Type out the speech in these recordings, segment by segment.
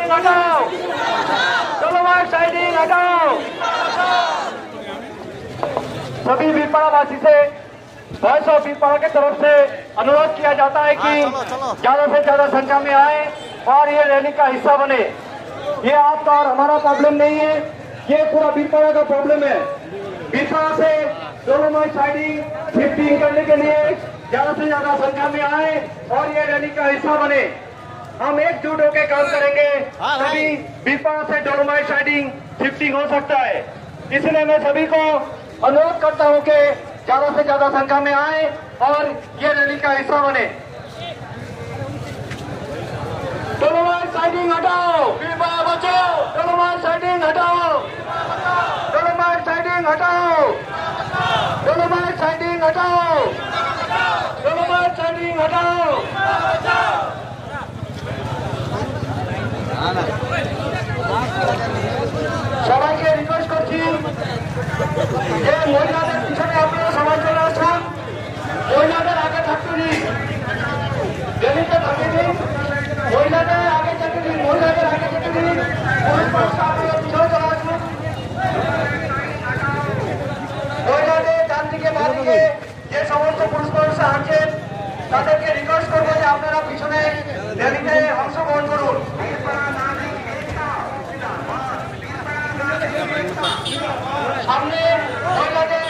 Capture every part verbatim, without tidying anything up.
Siding हटाओ, dolomite siding हटाओ। सभी बीरपाड़ा वासी से वॉइस ऑफ बीरपाड़ा की तरफ से अनुरोध किया जाता है कि ज्यादा से ज्यादा संख्या में आए और ये रैली का हिस्सा बने। ये आपका और हमारा प्रॉब्लम नहीं है, ये पूरा बीरपाड़ा का प्रॉब्लम है। बीरपाड़ा से डोलोमाइट साइडिंग शिफ्टिंग करने के लिए ज्यादा से ज्यादा संख्या में आए और ये रैली का हिस्सा बने। हम एकजुट होकर काम करेंगे, तभी बीरपाड़ा से डोलोमाइट साइडिंग शिफ्टिंग हो सकता है। इसलिए मैं सभी को अनुरोध करता हूं कि ज्यादा से ज्यादा संख्या में आए और ये रैली का हिस्सा बने। डोलोमाइट साइडिंग हटाओ, बीरपाड़ा बचाओ, डोलोमाइट साइडिंग हटाओ, डोलोमाइट साइडिंग हटाओ, डोलोमाइट साइडिंग हटाओ, डोलोमाइट साइडिंग हटाओ। সবাইকে রিকোয়েস্ট করছি যে মহিলাদের পিছনে আপনারা সবাই চলে আসুন, মহিলাদের আগে থাকতে দিন, রেলিতে থাকতে দিন, মহিলাদের আগে থাকতে দিন, মহিলাদের আগে থাকতে দিন, পুলিশ প্রশাসন আপনারা পিছনে চলে আসুন। মহিলাদের ডান দিকে বাঁ দিকে যে সমস্ত পুলিশ প্রশাসন আছেন তাদেরকে রিকোয়েস্ট করবো যে আপনারা পিছনে রেলিতে অংশগ্রহণ করুন। সামনে মহিলাদের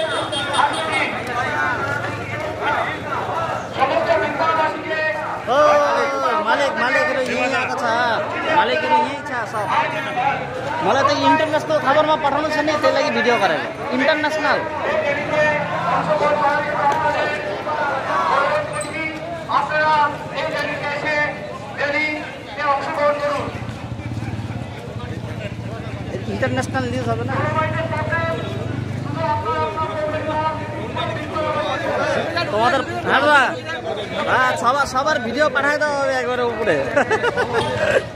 সমস্ত বিদ্যাবাসীকে मालिक मालिक यही आएको छ, मालिक यही छ सब। मलाई त इन्टरनेसनल खबरमा पठाउनु छ नि, त्यही लागि भिडियो गरेको इन्टरनेसनल। ইন্টারন্যাশনাল নিউজ হবে না। তোমাদের হ্যাঁ সবার সবার ভিডিও পাঠাই দাও একবারে উপরে।